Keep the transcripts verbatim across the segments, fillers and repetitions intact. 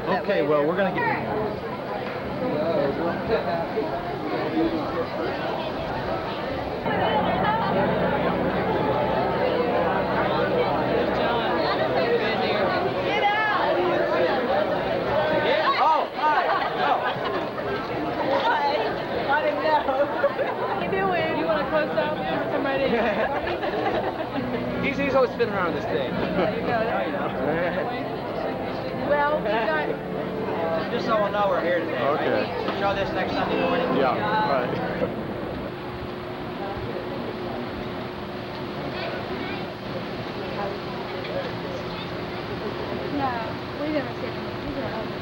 that Okay, way. well, we're going to get... Get out! Oh, hi! Hi. I didn't know. How you doing? You want to close up? Somebody. he's, he's always spinning around this thing. There you go. There you know. Well, we got... Just so we'll know we're here today, Okay. right? Show this next Sunday morning. Yeah, right. No, we never see them. These are ugly.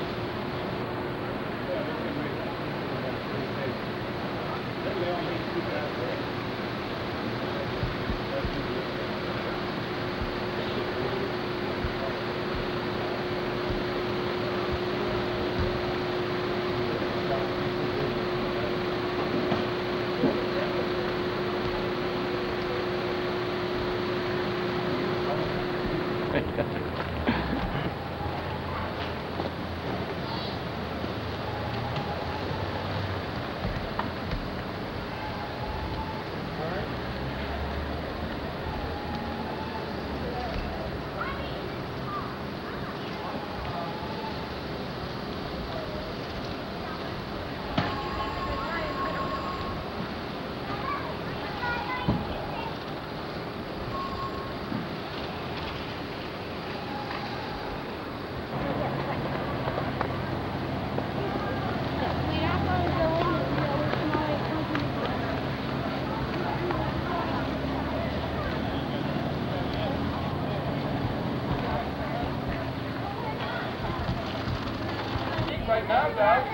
Right now, Doug. I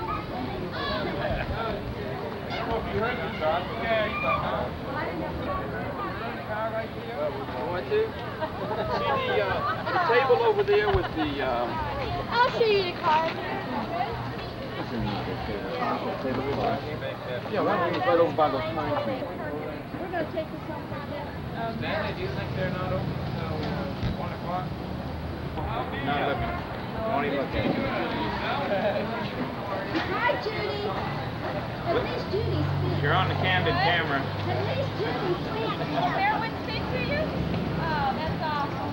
don't know if you heard this, Doug. Yeah, he's like, no. You want to? See the, uh, the table over there with the, um... I'll show you the card. Yeah, one of these right over by those pine trees. We're going to take this home for dinner. Stanley, do you think they're not open until uh, one o'clock? Not looking. Don't even look at it. Hi, Judy. At least Judy speaks. You're on the candid camera. At least Judy speaks. Will Merwin speak to you? Oh, that's awesome.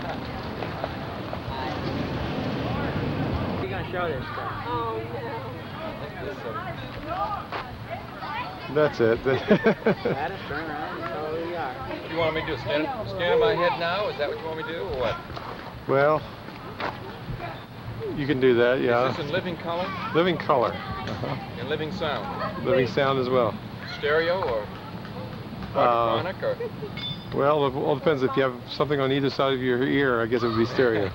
We're going to show this stuff. Oh, no. That's it. Let us turn around and show who we are. You want me to do stand, stand on my head now? Is that what you want me to do, or what? Well, you can do that, yeah. Is this in living color? Living color. Uh-huh. In living sound? Living sound as well. Stereo or Uh, quadraphonic or? well, it all depends. If you have something on either side of your ear, I guess it would be stereo.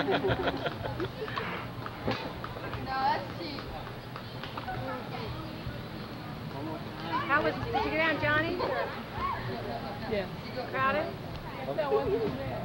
How was, did you get down, Johnny? Yeah. Crowded? That wasn't bad.